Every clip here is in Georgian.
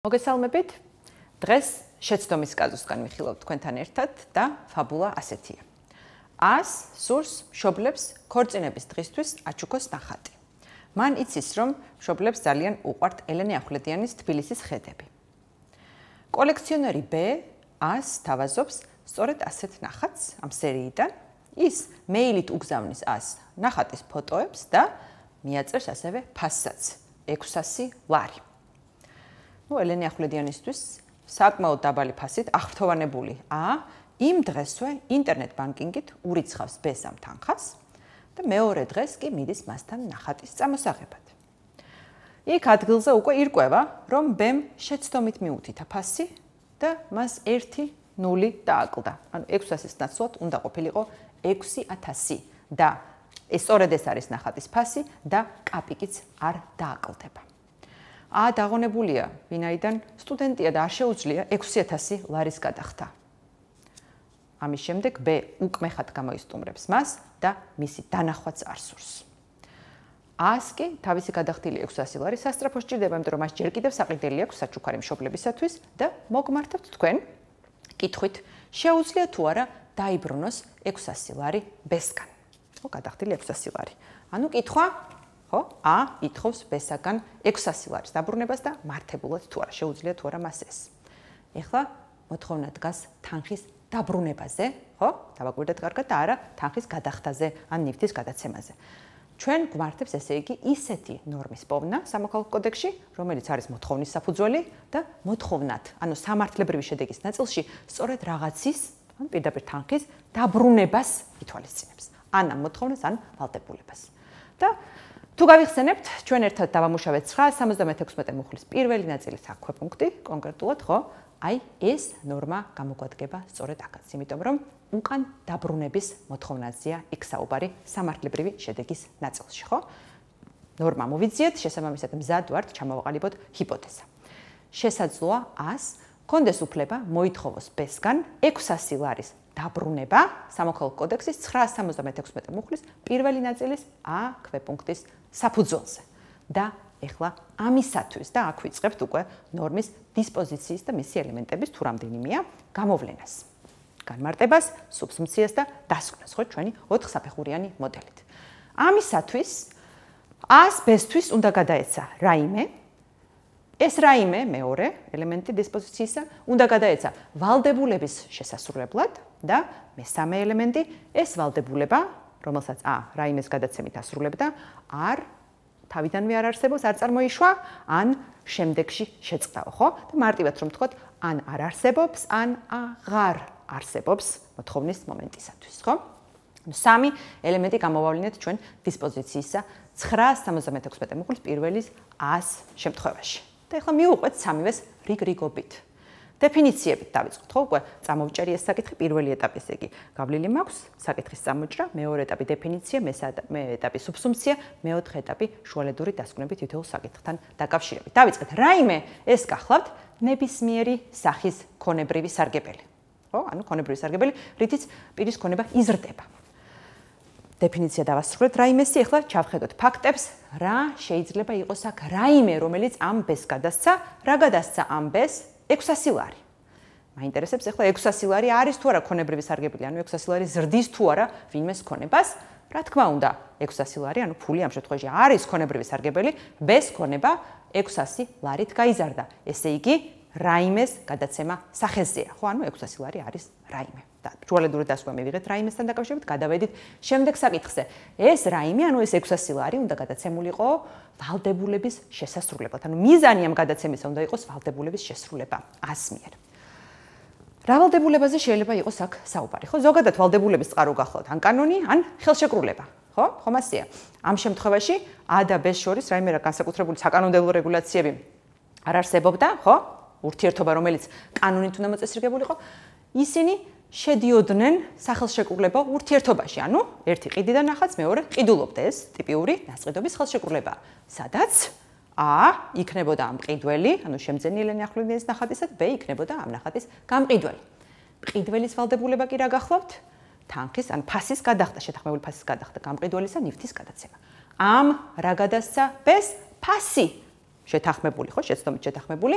მოგესალმებით. დღეს შეცდომის კაზუსგან მიხილავთ თქვენთან ერთად და ფაბულა ასეთია. 100 სურს მშობლებს ქორწინების დღისთვის აჩუქოს ნახატი. მან იცის, რომ მშობლებს ძალიან უყვართ ელენე ახვლედიანის თბილისის ხედები. კოლექციონერი B 100 თავაზობს სწორედ ასეთ ნახატს ამ სერიიდან. ის მეილით უგზავნის 100 ნახატის ფოტოებს და მიაწერს ასევე ფასსაც 600 ლარი. ელენე ახვლედიანისთვის საკმაოდ დაბალი ფასით აღფრთოვანებული იმ დღესვე ინტერნეტ ბანკინგით ურიცხავს B-ს ამ თანხას და მეორე დღეს კი მიდის მასთან ნახატის წამოსაღებად. იქ ადგილზე უკვე ირკვევა, რომ B-მ შეცდომით მიუთითა ფასი და მას 1 0 დააკლდა. ანუ 600-ის ნაცვლად უნდა ყოფილიყო 6000 და სწორედ ეს არის ნახატის ფასი და კაპიკიც არ დააკლდება. დაღონებულია, ვინაიდან სტუდენტია და არ შეუძლია 6000 ლარის გადახდა. ამის შემდეგ B უკმეხად გამოისტუმრებს მას და მისი დანახვაც არ სურს. 100 კი თავისი გადახდილი 600 ლარი სასწრაფო სჭირდება, იმიტომ რომ მას ჯერ კიდევ საყიდელი აქვს საჩუქარი მშობლებისათვის და მოგმართებთ თქვენ კითხვით, შეუძლია თუ არა დაიბრუნოს 600 ლარი B-სგან. გადახდილი 600 ლარი. ანუ კითხვა ითხოვს B-საგან 600 ლარის დაბრუნებას და მართებულად თუ არა შეუძლია თუ არა მას ეს. ეხლა მოთხოვნა დგას თანხის დაბრუნებაზე, დავაკვირდეთ კარგად და არა თანხის გადახდაზე ან ნივთის გადაცემაზე. ჩვენ გვმართებს ესე იგი ისეთი ნორმის პოვნა სამოქალაქო კოდექსში, რომელიც არის მოთხოვნის საფუძველი და მოთხოვნად, ანუ სამართლებრივი შედეგის ნაწილში სწორედ რაღაცის, ან პირდაპირ თანხის დაბრუნებას ითვალისწინებს. ან ამ მოთხოვნას, ან ვალდებულებას. და თუ გავიხსენებთ, ჩვენ ერთად დავამუშავეთ 976 მუხლის პირველი ნაწილის აქვე პუნქტი, კონკრეტულად აი ეს ნორმა გამოგვადგება სწორედ აქაც, იმიტომ რომ უკან დაბრუნების მოთხოვნაზეა იქ საუბარი სამართლებრივი შედეგის ნაწილში, ნორმა მოვიძიეთ, შესაბამისად მზად ვართ ჩამოვაყალიბოთ ჰიპოთეზა. შესაძლოა 100 კონდეს უფლება მოითხოვოს B-სგან 600 ლარის დაბრუნება სამოქალაქო კოდექსის 976 მუხლის პირველი ნაწილის აქვე პუნქტის საფუძველზე. და ეხლა ამისათვის და აქ ვიწყებთ უკვე ნორმის დისპოზიციის და მისი ელემენტების თუ რამდენიმეა გამოვლენას. განმარტებას, სუბსუმციას და დასკვნას, ჩვენი 4 საფეხურიანი მოდელით. ამისათვის 100 B-სთვის უნდა გადაეცა რაიმე. ეს რაიმე მეორე ელემენტი დისპოზიციისა უნდა გადაეცა ვალდებულების შესასრულებლად და მესამე ელემენტი ეს ვალდებულება, რომელსაც რაიმეს გადაცემით ასრულებდა, თავიდანვე არ არსებობს, არ წარმოიშვა, ან შემდეგში შეწყდაო, და მარტივად რომ ვთქვათ, ან არ არსებობს, ან აღარ არსებობს მოთხოვნის მომენტისათვის, სამი ელემენტი გამოვავლინეთ ჩვენ დისპოზიციისა 976 მუხლის პირველის 100 შემთხვევაში. და ეხლა მივუყვეთ სამივეს რიგ-რიგობით. დეფინიციებით დავიწყოთ, უკვე წამოვჭერი ეს საკითხი, პირველი ეტაპი ესე იგი გავლილი მაქვს, საკითხის წამოჭრა, მეორე ეტაპი დეფინიცია, მესამე ეტაპი სუბსუმცია, მეოთხე ეტაპი შუალედური დასკვნებით თითოეულ საკითხთან დაკავშირებით. დავიწყეთ, რაიმე ეს გახლავთ ნებისმიერი სახის ქონებრივი სარგებელი. ანუ ქონებრივი სარგებელი, რითიც პირის ქონება იზრდება. დეფინიცია დავასრულეთ რაიმესი, ეხლა ჩავხედოთ ფაქტებს, რა შეიძლება იყოს აქ რაიმე, რომელიც ამ B-ს გადასცა, რა გადასცა ამ B-ს 600 ლარი. მაინტერესებს ეხლა 600 ლარი არის თუ არა ქონებრივი სარგებელი, ანუ 600 ლარი ზრდის თუ არა ვინმეს ქონებას. რა თქმა უნდა, 600 ლარი, ანუ ფული ამ შემთხვევაში არის ქონებრივი სარგებელი, B-ს ქონება 600 ლარით გაიზარდა. ესე იგი, რაიმეს გადაცემა სახეზეა, ანუ 600 ლარი არის რაიმე. და შუალედური დასკვნა მივიღეთ რაიმესთან დაკავშირებით, გადავედით შემდეგ საკითხზე. ეს რაიმე, ანუ ეს 600 ლარი უნდა გადაცემულიყო ვალდებულების შესასრულებლად. ანუ მიზანი ამ გადაცემისა უნდა იყოს ვალდებულების შესრულება 100 მიერ. რა ვალდებულებაზე შეიძლება იყოს აქ საუბარი? ზოგადად ვალდებულების წყარო გახლავთ ან კანონი, ან ხელშეკრულება. ხომ ასეა? ამ შემთხვევაში A და B-ს შორის რაიმე განსაკუთრებული საკანონმდებლო რეგულაციები არ არსებობდა, ურთიერთობა, რომელიც კანონით უნდა მოწესრიგებულიყო, ისინი შედიოდნენ სახელშეკრულებო ურთიერთობაში, ანუ ერთი ყიდიდან ნახაც, მეორე ყიდულობდა, ეს ტიპიური დასყიდობის ხელშეკრულება, სადაც A იქნებოდა ამ ყიდველი, ანუ შემძენი ელენე ახვლედიანის ნახატისა, B იქნებოდა ამ ნახატის გამყიდველი. ყიდველის ვალდებულება კი რა გახლავთ? თანხის, ან ფასის გადახდა, შეთანხმებული ფასის გადახდა, გამყიდველისა ნივთის გადაცემა. ამ რა გადასცა B-ს? ფასი. შეთანხმებული, შეცდომით შეთანხმებული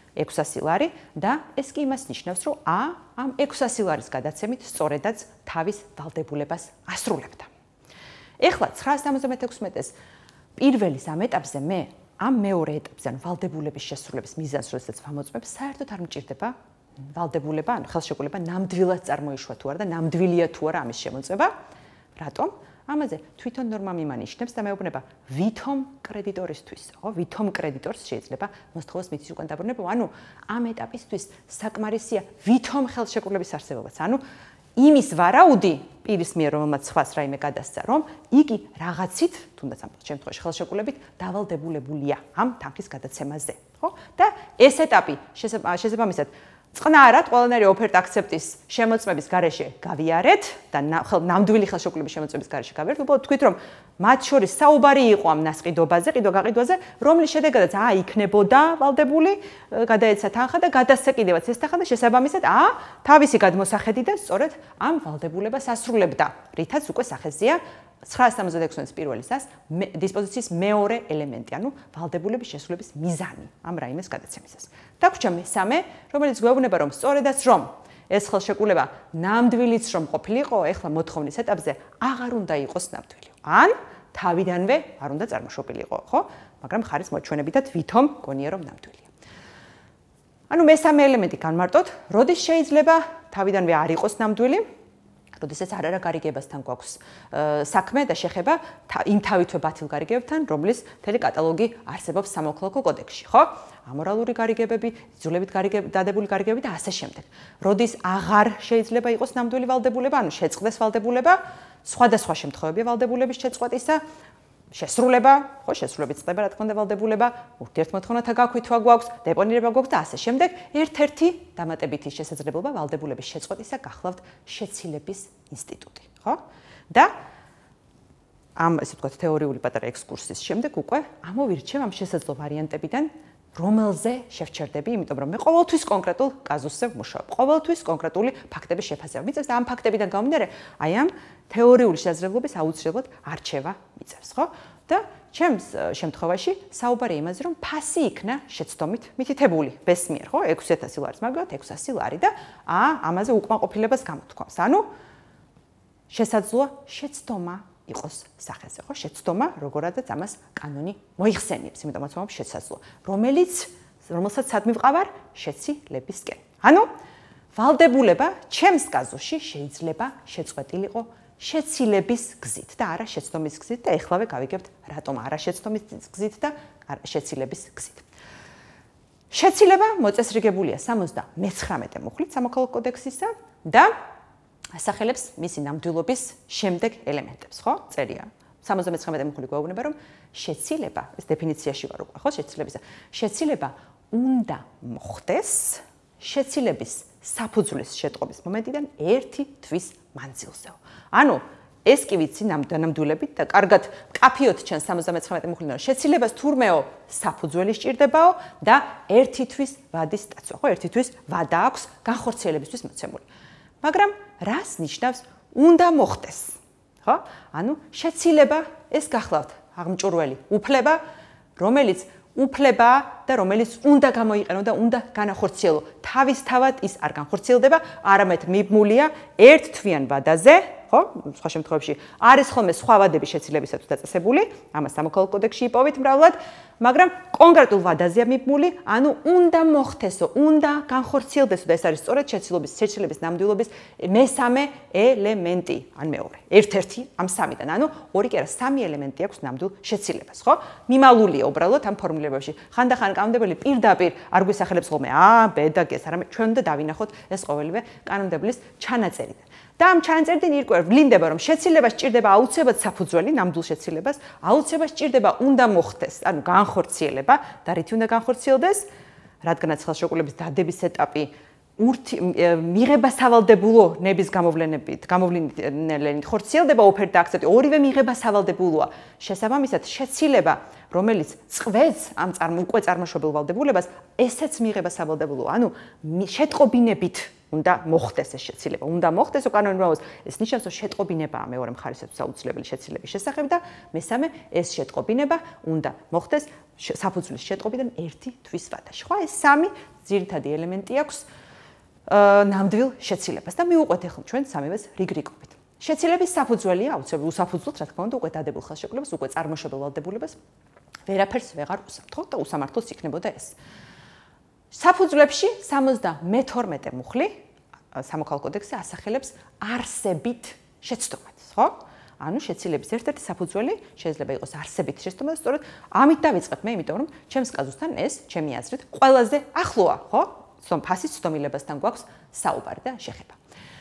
600 ლარი და ეს კი იმას ნიშნავს, რომ ამ 600 ლარის გადაცემით სწორედაც თავის ვალდებულებას ასრულებდა. ეხლა 976-ს პირველის ამ ეტაპზე მე ამ მეორე ეტაპზე, ანუ ვალდებულების შესრულების მიზანს, როდესაც ვამოწმებ, საერთოდ არ მჭირდება ვალდებულება, ანუ ხელშეკრულება ნამდვილად წარმოიშვა თუ არა და ნამდვილია თუ არა ამის შემოწმება. რატომ? ამაზე თვითონ ნორმა მიმანიშნებს და მეუბნება ვითომ კრედიტორისთვის, ვითომ კრედიტორს შეიძლება მოსთხოვოს მიწის უკან დაბრუნება, ანუ ამ ეტაპისთვის საკმარისია ვითომ ხელშეკრულების არსებობაც, ანუ იმის ვარაუდი პირის მიერ, რომელმაც სხვას რაიმე გადასცა, რომ იგი რაღაცით, თუნდაც ამ შემთხვევაში ხელშეკრულებით დავალდებულებულია ამ თანხის გადაცემაზე, ხო? და ეს ეტაპი შესაბამისად წყნარად ყველანაირი ოფერტ აქცეპტის შემოწმების გარეშე გავიარეთ და ნამდვილი ხელშეკრულების შემოწმების გარეშე გავიარეთ. უბრალოდ თქვით, რომ მათ შორის საუბარი იყო ამ ნასყიდობაზე, ყიდვა-გაყიდვაზე, რომლის შედეგადაც იქნებოდა ვალდებული, გადაეცა თანხა და გადასცა კიდევაც ეს თანხა და შესაბამისად თავისი გადმოსახედიდან სწორედ ამ ვალდებულებას ასრულებდა, რითაც უკვე სახეზეა 976-ის პირველი დისპოზიციის მეორე ელემენტი, ანუ ვალდებულების შესრულების მიზანი ამ რაიმეს გადაცემისას. დაგვრჩა მესამე, რომელიც გვეუბნება, რომ სწორედაც რომ ეს ხელშეკრულება ნამდვილიც რომ ყოფილიყო, ეხლა მოთხოვნის ეტაპზე აღარ უნდა იყოს ნამდვილი. ან თავიდანვე არ უნდა წარმოშობილიყო, ხო? მაგრამ ხარის მოჩვენებითად ვითომ გონია რომ ნამდვილია. ანუ მესამე ელემენტი განმარტოთ, როდის შეიძლება თავიდანვე არ იყოს ნამდვილი? როდესაც არა გარიგებასთან გვაქვს საქმე და შეხება იმ თავითვე ბათილ გარიგებებთან, რომლის მთელი კატალოგი არსებობს სამოქალაქო კოდექსში, ხო? ამორალური გარიგებები, იძულებით დადებული გარიგებები და ასე შემდეგ. როდის აღარ შეიძლება იყოს ნამდვილი ვალდებულება, ანუ შეწყდეს ვალდებულება, სხვადასხვა შემთხვევებია ვალდებულების შეწყვეტისა, შესრულება, ხო, შესრულებით წდება, რა თქმა უნდა, ვალდებულება, ურთიერთმოთხოვნათა გაქვითვა გვაქვს, დეპონირება გვაქვს და ასე შემდეგ. ერთ-ერთი დამატებითი შესაძლებლობა ვალდებულების შეწყვეტისა გახლავთ შეცილების ინსტიტუტი, ხო? და ამ ესე ვთქვათ თეორიული პატარა ექსკურსის შემდეგ უკვე ამოვირჩევ ამ შესაძლო ვარიანტებიდან რომელზე შევჩერდები, იმიტომ რომ მე ყოველთვის კონკრეტულ კაზუსზე ვმუშაობ. ყოველთვის კონკრეტული ფაქტების შეფასება მიწევს და ამ ფაქტებიდან გამომდინარე, აი ამ თეორიული შესაძლებლობის აუცილებლად არჩევა მიწევს, ხო? და ჩემს შემთხვევაში საუბარია იმაზე, რომ ფასი იქნა შეცდომით მითითებული ბესმიერ, ხო? 6000 ლარის მაგალითად 600 ლარი და ამაზე უკმაყოფილებას გამოთქვამს. ანუ შესაძლოა შეცდომა იყოს სახეზე, ხო? შეცდომა, როგორადაც ამას კანონი მოიხსენიებს, იმიტომაც ვამბობ შესაძლოა, რომელსაც სად მივყავარ შეცილებისკენ. ანუ ვალდებულება ჩემს კაზუსში შეიძლება შეწყვეტილიყო შეცილების გზით და არა შეცდომის გზით და ეხლავე გავიგებთ რატომ არა შეცდომის გზით და შეცილების გზით. შეცილება მოწესრიგებულია 79 მუხლით სამოქალაქო კოდექსისა და ასახელებს მისი ნამდვილობის შემდეგ ელემენტებს, ხო? წერია 79 მუხლი გვეუბნება, რომ შეცილება, ეს დეფინიციაში ვარ უკვე, ხო, შეცილებისა. შეცილება უნდა მოხდეს შეცილების საფუძვლის შეტყობის მომენტიდან 1 თვის მანძილზე. ანუ ეს კი ვიცი ნამდვილებით და კარგად კაფიოთ ჩანს 79 მუხლიდან, რომ შეცილებას თურმეო საფუძველი სჭირდებაო და 1 თვის ვადის დაცვა, ხო, 1 თვის ვადა აქვს განხორციელებისთვის მოცემული. მაგრამ რას ნიშნავს უნდა მოხდეს, ხო? ანუ შეცილება ეს გახლავთ აღმჭურველი უფლება, რომელიც უფლება და რომელიც უნდა გამოიყენო და უნდა განახორციელო. თავისთავად ის არ განხორციელდება, არამედ მიბმულია ერთ თვიან ვადაზე, ხო? სხვა შემთხვევებში არის ხოლმე სხვა ვადები შეცილებისათვის დაწესებული, ამას სამოქალაქო კოდექსში იპოვით მრავლად, მაგრამ კონკრეტულ ვადაზეა მიბმული, ანუ უნდა მოხდესო, უნდა განხორციელდესო და ეს არის სწორედ შეცილების ნამდვილობის მესამე ელემენტი, ან მეორე. ერთ-ერთი ამ სამიდან, ანუ ორი კი არა, სამი ელემენტი აქვს ნამდვილ შეცილებას, ხო? მიმალულია უბრალოდ ამ ფორმულირებებში. ხანდახან კანონმდებელი პირდაპირ არ გვისახელებს ხოლმე ბ და გ-ს, არამედ ჩვენ უნდა დავინახოთ ეს ყოველივე კანონმდებლის ჩანაწერიდან. და ამ ჩანაწერიდან ირკვევა ვლინდება, რომ შეცილება სჭირდება აუცილებლად საფუძველი, ნამდვილ შეცილებას, აუცილებლად სჭირდება უნდა მოხდეს, ანუ განხორციელება და რითი უნდა განხორციელდეს, რადგანაც ხელშეკრულების დადების ეტაპი მიღება სავალდებულო ნების გამოვლენით ხორციელდება ოფერტა აქცენტი, ორივე მიღება სავალდებულოა. შესაბამისად, შეცილება, რომელიც წყვეტს ამ უკვე წარმოშობილ ვალდებულებას, ესეც მიღება სავალდებულოა. ანუ შეტყობინებით უნდა მოხდეს ეს შეცილება. უნდა მოხდეს უკანონმდებლობას. ეს ნიშნავს, რომ შეტყობინებაა მეორე მხარისათვის აუცილებელი შეცილების შესახებ და მესამე ეს შეტყობინება უნდა მოხდეს საფუძვლის შეტყობიდან 1 თვის ვადაში. ხო, ეს სამი ძირითადი ელემენტი აქვს ნამდვილ შეცილებას და მივუყვეთ ახლა ჩვენ სამივეს რიგ-რიგობით. შეცილების საფუძველია აუცილებლად უსაფუძვლოდ, რა თქმა უნდა, უკვე დადებულ ხელშეკრულებას, უკვე წარმოშობილ ვალდებულებას ვერაფერს ვეღარ უსამთ, ხო? და უსამართლოს იქნებოდა ეს. საფუძვლებში 72 მუხლი სამოქალაქო კოდექსი ასახელებს არსებით შეცდომას, ხო? ანუ შეცილების ერთ-ერთი საფუძველი შეიძლება იყოს არსებითი შეცდომა და სწორედ ამით დავიწყებ მე, იმიტომ რომ ჩემს კაზუსთან ეს, ჩემი აზრით, ყველაზე ახლოა, ხო? ფასის ცდომილებასთან გვაქვს საუბარი და შეხება.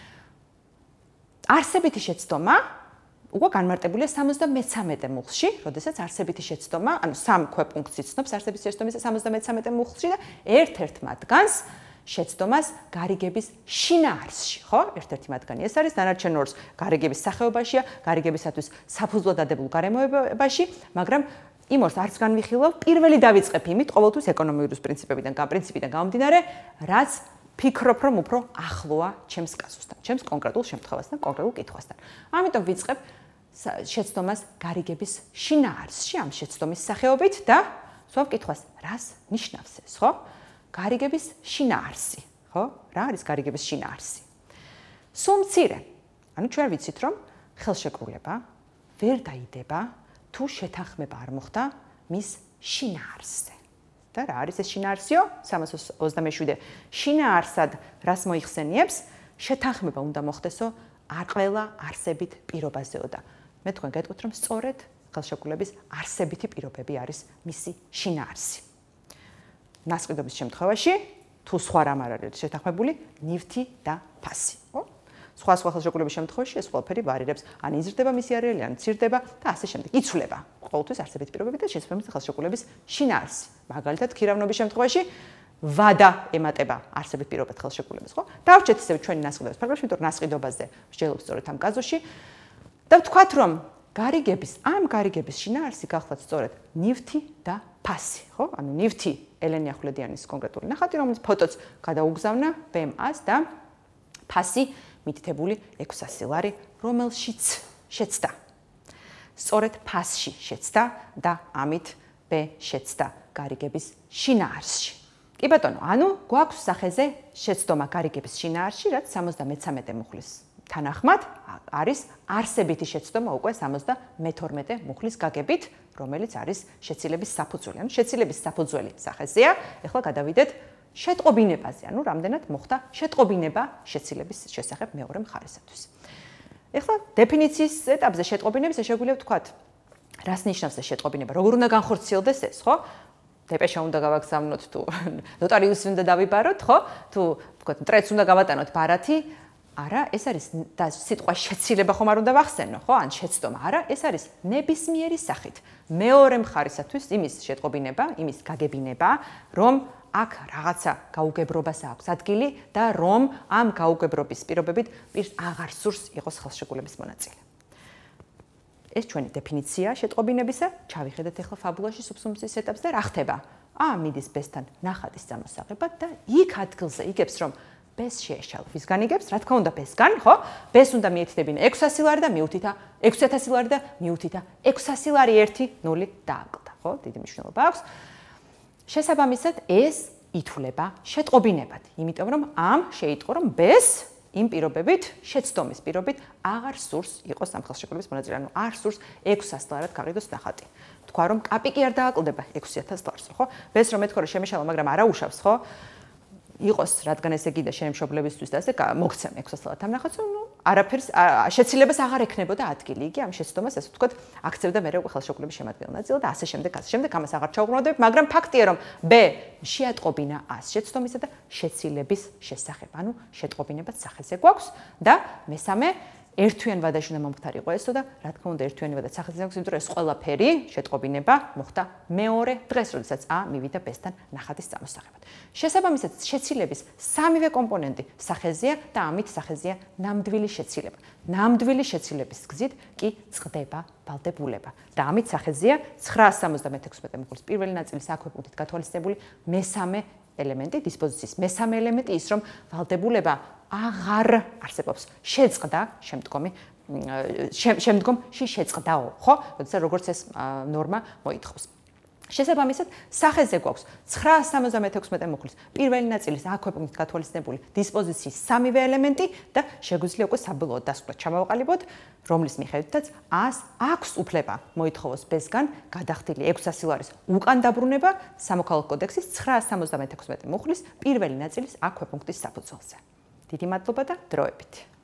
არსებითი შეცდომა უკვე განმარტებულია 73 მუხლში, როდესაც არსებითი შეცდომა, ანუ სამ ქვეპუნქტს იცნობს არსებითი შეცდომის 73 მუხლში და ერთ-ერთ მათგანს შეცდომას გარიგების შინაარსში, ხო? ერთ-ერთი მათგანი ეს არის, დანარჩენ ორს გარიგების სახეობაშია, გარიგებისათვის საფუძვლად დადებულ გარემოებაში, მაგრამ იმ ორს არც განვიხილავ, პირველი დავიწყებ იმით, ყოველთვის ეკონომიური პრინციპებიდან გამომდინარე, რაც ფიქრობ, რომ უფრო ახლოა ჩემს კაზუსთან, ჩემს კონკრეტულ შემთხვევასთან, კონკრეტულ კითხვასთან. ამიტომ ვიწყებ შეცდომას გარიგების შინაარსში, ამ შეცდომის სახეობით და სვავ კითხვას, რას ნიშნავს ეს, ხო? გარიგების შინაარსი, ხო? რა არის გარიგების შინაარსი? სულ მცირე. ანუ ჩვენ ვიცით, რომ ხელშეკრულება ვერ დაიდება თუ შეთანხმება არ მოხდა მის შინაარსზე. და რა არის ეს შინაარსიო? 327 შინაარსად რას მოიხსენიებს? შეთანხმება უნდა მოხდესო ყველა არსებით პირობაზეო და მე თქვენ გეტყვით, რომ სწორედ ხელშეკრულების არსებითი პირობები არის მისი შინაარსი. ნასყიდობის შემთხვევაში თუ სხვა რამ არ არის შეთანხმებული, ნივთი და ფასი, ხო? სხვა ხელშეკრულების შემთხვევაში ეს ყველაფერი ვარირებს, ან იზრდება მისი არეალი, ან მცირდება და ასე შემდეგ. იცვლება ყოველთვის არსებითი პირობები და შესაბამისად ხელშეკრულების შინაარსი. მაგალითად, ქირავნობის შემთხვევაში ვადა ემატება არსებით პირობად ხელშეკრულებას, ხო? დავჭეთ ისევ ჩვენი ნასყიდობის პარაგრაფში, იმიტომ რომ ნასყიდობაზე მსჯელობს სწორედ ამ კაზუსში და ვთქვათ, რომ გარიგების შინაარსი გახლავთ სწორედ ნივთი და ფასი, ხო? ანუ ნივთი ელენე ახვლედიანის კონკრეტული ნახატი, რომელიც ფოტოც გადაუგზავნა BMA-ს და ფასი მითითებული 600 ლარი, რომელშიც შეცდა. სწორედ ფასში შეცდა და ამით B შეცდა გარიგების შინაარსში. კი ბატონო, ანუ გვაქვს სახეზე შეცდომა გარიგების შინაარსში, რაც 73 მუხლის თანახმად არის არსებითი შეცდომა უკვე 72 მუხლის გაგებით, რომელიც არის შეცილების საფუძველი. ანუ შეცილების საფუძველი სახეზეა. ეხლა გადავიდეთ შეტყობინებაზე, ანუ რამდენად მოხდა შეტყობინება შეცილების შესახებ მეორე მხარისათვის. ეხლა დეფინიციის ეტაპზე შეტყობინების შეგვიძლია ვთქვათ, რას ნიშნავს ეს შეტყობინება, როგორ უნდა განხორციელდეს ეს, ხო? დეპეშა უნდა გავაგზავნოთ თუ ნოტარიუსი უნდა დავიბაროთ, ხო? თუ ვთქვათ, მტრედს უნდა გავატანოთ ბარათი, არა, ეს არის და სიტყვა შეცილება ხომ არ უნდა ვახსენო, ხო? ან შეცდომა, არა, ეს არის ნებისმიერი სახით მეორე მხარისათვის იმის შეტყობინება, იმის გაგებინება, რომ აქ რაღაცა გაუგებრობას აქვს ადგილი და რომ ამ გაუგებრობის პირობებით პირს აღარ სურს იყოს ხელშეკრულების მონაწილე. ეს ჩვენი დეფინიცია შეტყობინებისა. ჩავიხედეთ ახლა ფაბულაში სუბსუმციის ეტაპს და რა ხდება? მიდის ბესთან ნახატის წამოსაღებად და იქ ადგილზე იგებს, რომ ბეს შეეშალა. ვისგან იგებს? რა თქმა უნდა, ბესგან, ხო? ბეს უნდა მიეთითებინა 600 ლარი და მიუთითა 6000 ლარი და მიუთითა 600 ლარი 1-0 დააკლდა, ხო? დიდი მნიშვნელობა აქვს. შესაბამისად ეს ითვლება შეტყობინებად, იმიტომ რომ ამ შეიტყო, რომ ბეს იმ პირობებით, შეცდომის პირობით აღარ სურს იყოს ამ ხელშეკრულების მონაწილე, ანუ არ სურს 600 ლარად გაყიდოს ნახატი. თქვა რომ კაპიკი არ დააკლდება 6000 ლარს, ხო? ბეს რომ ეთქვა რომ შემეშალა, მაგრამ არა უშავს, ხო? იყოს, რადგან ესე გიდა შენი მშობლებისთვის და ასე მოგცემ 600 ლარად ამ ნახატს, ნუ არაფერს შეცილებას აღარ ექნებოდა ადგილი. იგი ამ შეცდომას ასე ვთქვათ, აქცევდა მე უკვე ხელშეკრულების შემადგენელ ნაწილად და ასე შემდეგ, ამას აღარ ჩაუყრუნავდები, მაგრამ ფაქტია, რომ B შეატყობინა ას შეცდომისა და შეცილების შესახებ. ანუ შეტყობინებად სახეზე გვაქვს და მესამე ერთვიან ვადაში უნდა მომხდარიყო ესო და რა თქმა უნდა ერთვიანი ვადა სახეზე გვაქვს, იმიტომ რომ ეს ყველაფერი შეტყობინება მოხდა მეორე დღეს, როდესაც A მივიდა B-სთან ნახატის წამოსაღებად. შესაბამისად, შეცილების სამივე კომპონენტი სახეზეა და ამით სახეზეა ნამდვილი შეცილება. ნამდვილი შეცილების გზით კი წყდება ვალდებულება და ამით სახეზეა 976 მუხლის პირველი ნაწილის აქვე პუნქტით გათვალისწინებული მესამე ელემენტი, დისპოზიციის მესამე ელემენტი ის, რომ ვალდებულება აღარ არსებობს. შეწყდა შემდგომში შეწყდაო, ხო? როდესაც როგორც ეს ნორმა მოითხოვს. შესაბამისად, სახეზე გვაქვს 976 მუხლის პირველი ნაწილის აქვეპნით გათვალისწინებული დისპოზიციის სამივე ელემენტი და შეგვიძლია უკვე საბოლოოდ დასკვნა ჩამოვაყალიბოთ, რომლის მიხედვითაც 100 აქვს უფლება მოითხოვოს ბესგან გადახდილი 600 ლარის უკან დაბრუნება სამოქალაქო კოდექსის 976 მუხლის პირველი ნაწილის აქვეპნიტის საფუძველზე. დიდი მადლობა და დროებით.